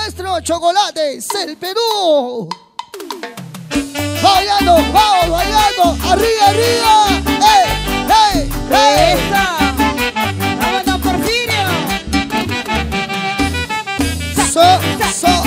nuestro chocolate es el Perú. Bailando, vamos, bailando, arriba, arriba. ¡Ey, ey, ey! ¡Eso! ¡Vámonos, Porfirio! So.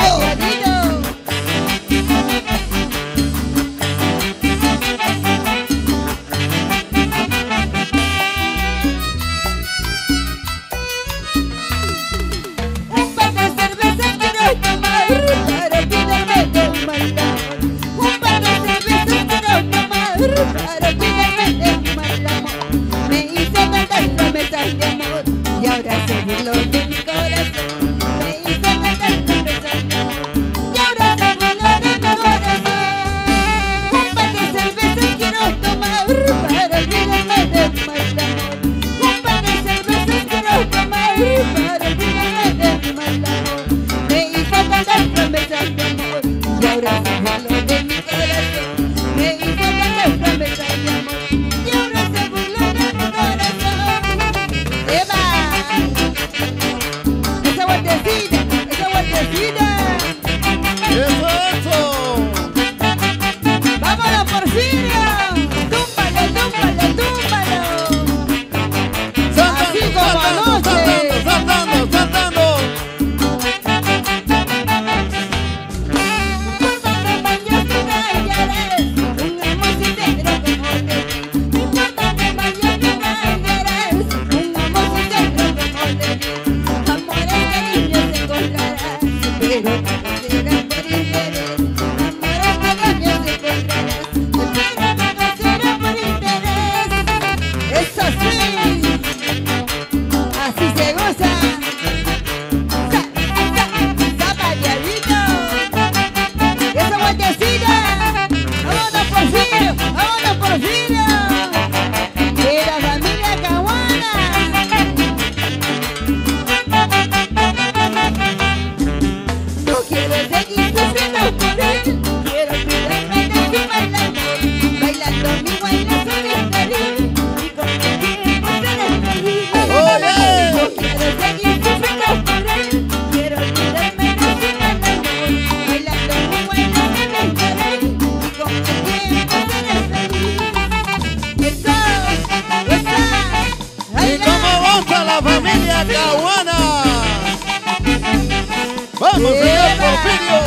¡Vamos, señor Porfirio!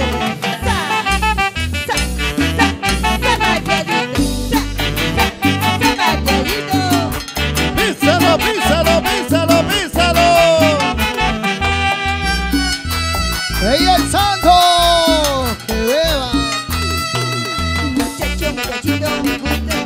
¡Písalo, písalo, písalo, písalo! ¡Ey, el santo! ¡Que beba! Muchacho, muchachito, me gusta.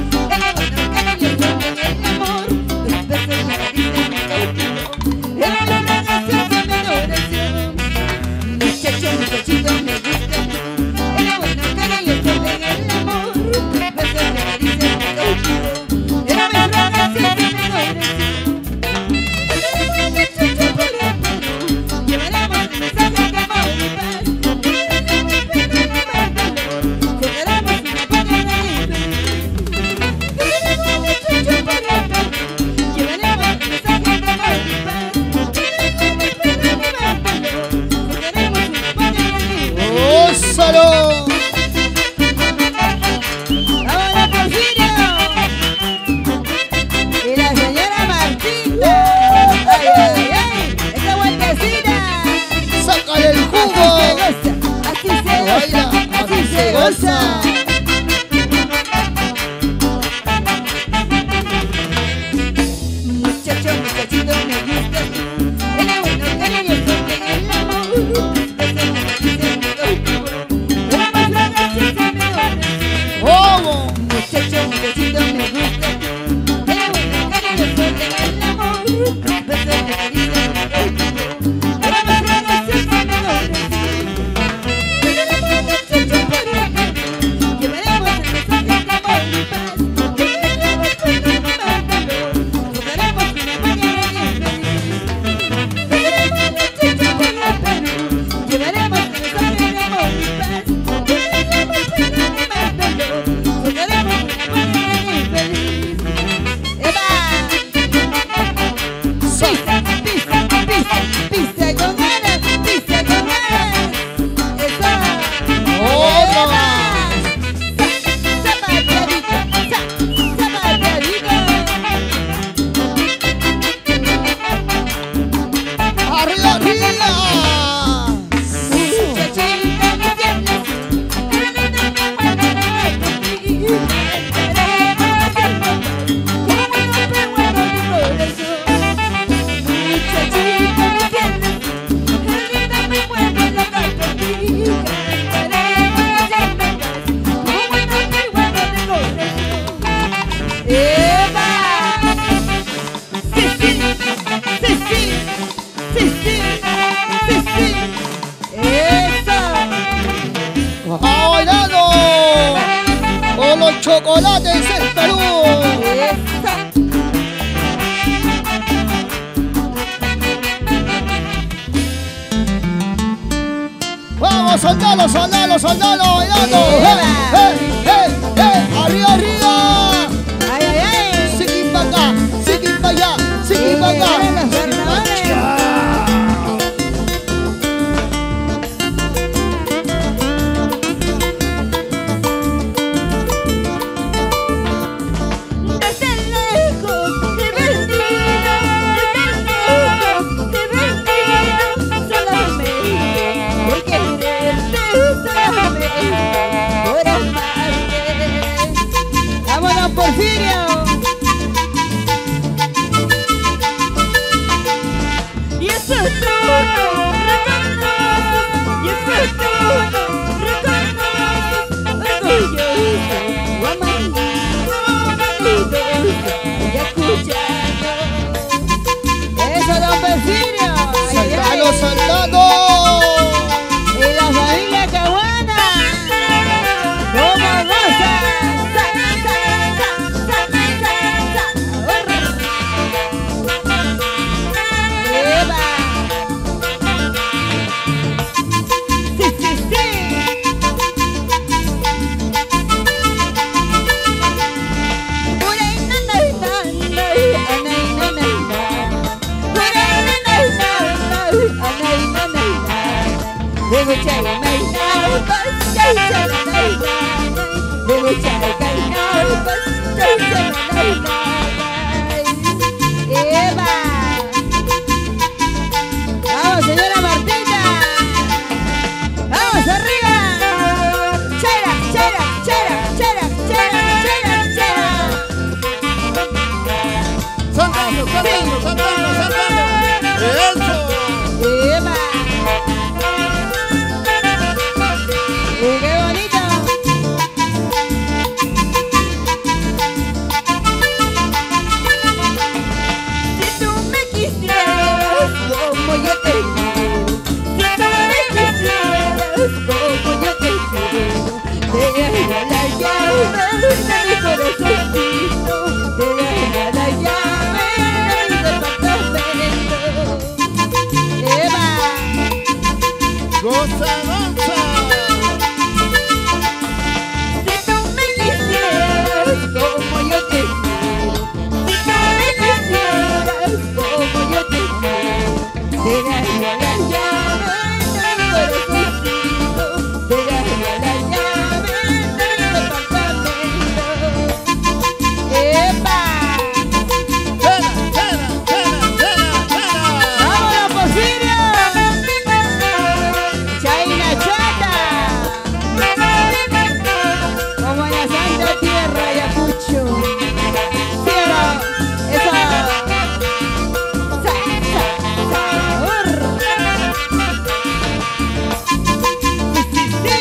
El amor, los besos, la risa, me cautivo. Era la relación de mi adoración. Muchacho, muchachito, me gusta. Era bueno, cariñoso, en el amor. Los besos, la risa, me cautivo. Era la relación de mi adoración. Muchacho, por el amor, llevaremos el mensaje de amor y paz. ¡Ósalo! ¡Ahora, Porfirio! Y la señora Martita. ¡Ay, ay, ay! ¡Esa vueltecita! ¡Sácale el jugo! Así se goza, así se goza. Muchacho, muchachito, me gusta. Era bueno, cariñoso, en el amor. ¿Cómo? Muchacho, muchachito, me gusta. Era bueno, cariñoso, en el amor. Besos de caricia, me cautivo. Era más grande, se me adoración. Muchacho, por el amor, chocolates en Perú. Vamos, soldalo, soldalo, soldalo, bailando. Arriba, arriba. Ay, ay, ay. Siqui pa' acá, siqui pa' allá, siqui pa' acá. ¡Vámonos, Porfirio! Y eso es todo, y eso es todo, orgulloso, guamanito, y escuchando. ¡Eso, don Porfirio! Soldalo, soldalo. ¡Y la familia Caguana! ¡Cómo goza! ¡Vamos, señora Martita! ¡Vamos, arriba! ¡Chera, chera, chera, chera, chera, chera, chera! Saltando, saltando, saltando, saltando. Eso. ¡Eva! ¡Qué bonito! Si tú me quisieras como yo te quiero, si tú me quisieras como yo te quiero, te daría la llave de mi corazoncito, te daría la llave de mi departamento. ¡Eva! Goza, goza. Si tú me quisieras como yo te quiero, si tú me quisieras como yo te quiero, te daría la llave de mi corazoncito, te daría la llave de mi departamento. ¡Epa! Chela, chela, chela, chela, chela. ¡Vámonos, Porfirio! ¡Chaina Chata! Como en la santa tierra Ayacucho. ¡Tierra! ¡Esa! ¡Sabor! ¡Sí, sí!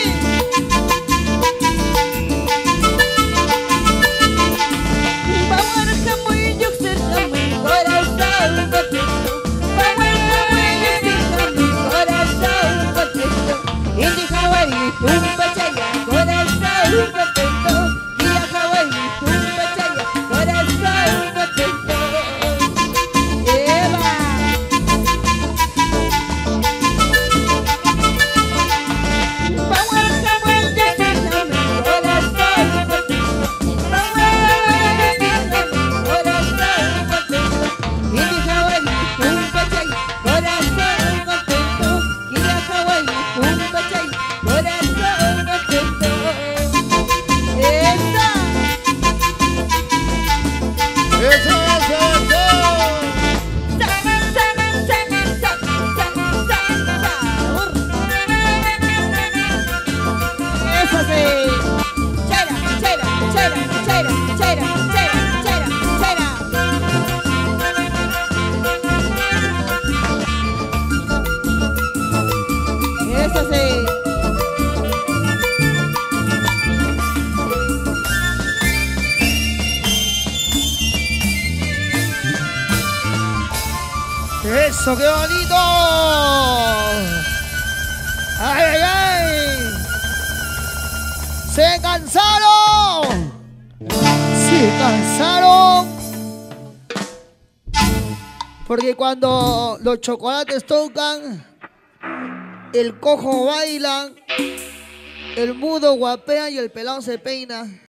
Bawarka muy yuxerta muy corazón contento. Bawarka muy yuxerta muy corazón contento. Indi Hawaii tumba chaya corazón contento. Guía Hawaii tumba chaya corazón contento. Eva. Bawarka muy yuxerta muy corazón contento. Eso, eso, eso. Eso sí. Chera, chera, chera, chera, chera, chera, chera, chera. Eso sí. Eso, qué bonito. Ay, ay, ay. Se cansaron. se cansaron. Porque cuando los chocolates tocan, el cojo baila, el mudo guapea y el pelado se peina.